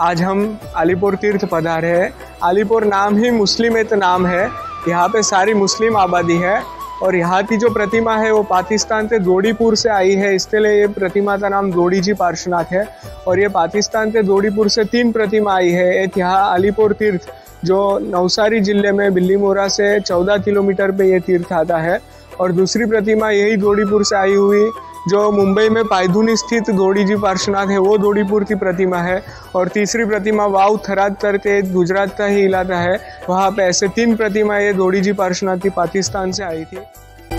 आज हम अलीपुर तीर्थ पधारे हैं। अलीपुर नाम ही मुस्लिमेत नाम है। यहाँ पे सारी मुस्लिम आबादी है और यहाँ की जो प्रतिमा है वो पाकिस्तान से जोड़ीपुर से आई है, इसलिए ये प्रतिमा का नाम जोड़ी जी पार्श्वनाथ है। और ये पाकिस्तान से जोड़ीपुर से 3 प्रतिमा आई है। एक यहाँ अलीपुर तीर्थ जो नवसारी जिले में बिल्लीमोरा से 14 किलोमीटर पे ये तीर्थ आता है, और दूसरी प्रतिमा यही जोड़ीपुर से आई हुई जो मुंबई में पायधुनी स्थित जोड़ी जी पार्श्वनाथ है, वो जोड़ीपुर की प्रतिमा है। और तीसरी प्रतिमा वाव थराद करके गुजरात का ही इलाका है, वहाँ पे ऐसे 3 प्रतिमा ये जोड़ी जी पार्श्वनाथ की पाकिस्तान से आई थी।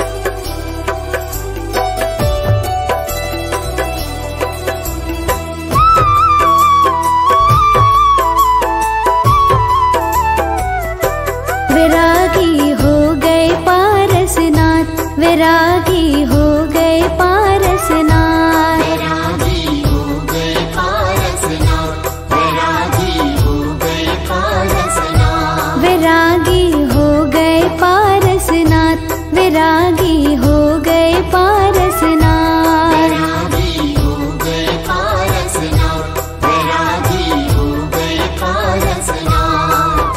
वैरागी हो गए पारसनाथ, वैरागी हो गए पारसनाथ, वैरागी हो गए पारसनाथ, वैरागी हो गए पारसनाथ, वैरागी हो गए पारसनाथ, वैरागी हो गए पारसनाथ, वैरागी हो गए पारसनाथ, वैरागी हो गए पारसनाथ।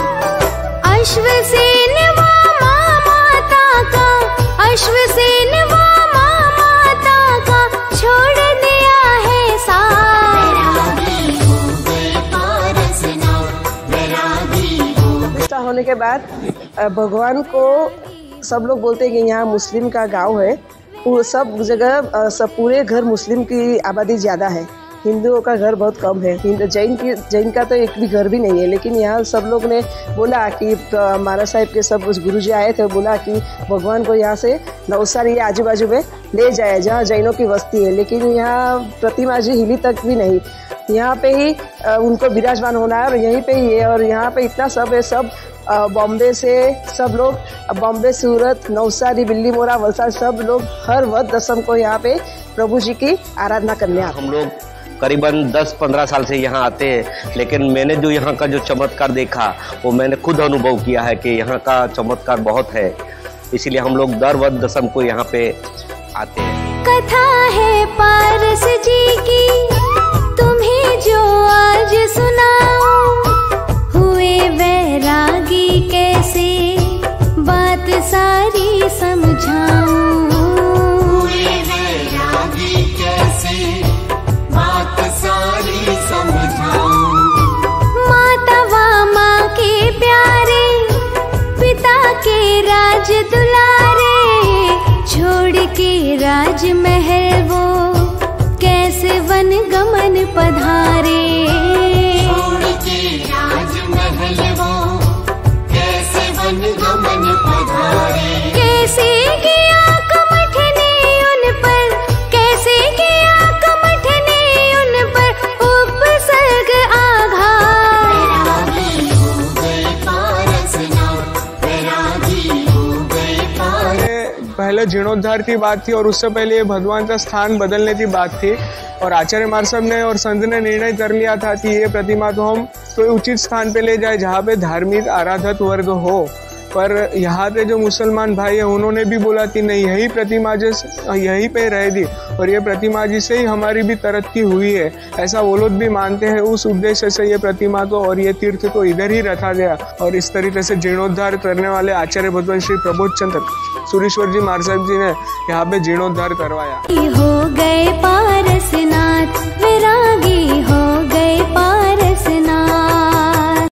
अश्वसेन वामा माता का, अश्वसेन वामा माता का छोड़ दिया है साथ। वैरागी हो गए पारसनाथ, वैरागी हो प्रतिष्ठा होने के बाद भगवान को सब लोग बोलते हैं कि यहाँ मुस्लिम का गांव है। सब जगह सब पूरे घर मुस्लिम की आबादी ज़्यादा है, हिंदुओं का घर बहुत कम है। जैन का तो एक भी घर भी नहीं है। लेकिन यहाँ सब लोग ने बोला कि महाराज साहिब के सब गुरुजी आए थे, बोला कि भगवान को यहाँ से नवसारी आजू बाजू में ले जाए जहाँ जैनों की बस्ती है। लेकिन यहाँ प्रतिमा जी हिली तक भी नहीं, यहाँ पे ही उनको विराजमान होना है और यहीं पे ही है। और यहाँ पे इतना सब है, सब बॉम्बे से सब लोग, बॉम्बे, सूरत, नवसारी, बिल्लीमोरा, वलसाड, सब लोग हर वक्त दसम को यहाँ पे प्रभु जी की आराधना करने आते हैं। हम लोग करीबन 10-15 साल से यहाँ आते हैं, लेकिन मैंने जो यहाँ का जो चमत्कार देखा वो मैंने खुद अनुभव किया है कि यहाँ का चमत्कार बहुत है। इसीलिए हम लोग दर वक्त दसम को यहाँ पे आते हैं। कथा है पारस जी की तुम्हें जो आज सुनाऊं, हुए वैरागी कैसे बात सारी समझाऊं, हुए वैरागी कैसे बात सारी समझाऊं। माता वामा के प्यारे पिता के राज दुलारे, छोड़ के राजमहल वो कैसे वन गमन पधारे, छोड़ के राजमहल वो कैसे वन गमन पधारे। कैसे किया कमठने उन पर, कैसे किया कमठने उन पर उपसर्ग आघात। वैरागी हो गए पारसनाथ, वैरागी हो गए पारसनाथ। पहले जीर्णोद्धार की बात थी और उससे पहले ये भगवान का स्थान बदलने की बात थी। और आचार्य महाराज साहब ने और संत ने निर्णय कर लिया था कि ये प्रतिमा तो हम कोई उचित स्थान पे ले जाए जहाँ पे धार्मिक आराधक वर्ग हो। पर यहाँ पे जो मुसलमान भाई है उन्होंने भी बोला कि नहीं, यही प्रतिमा जी यहीं पे रहेगी और ये प्रतिमा जी से ही हमारी भी तरक्की हुई है, ऐसा वो लोग भी मानते हैं। उस उद्देश्य से ये प्रतिमा को और ये तीर्थ को इधर ही रखा गया। और इस तरीके से जीर्णोद्धार करने वाले आचार्य भगवान श्री प्रबोध चंद्र सुरेश्वर जी महाराज साहब जी ने यहाँ पे जीर्णोद्धार करवाया। हो गए पारसनाथ, वैरागी हो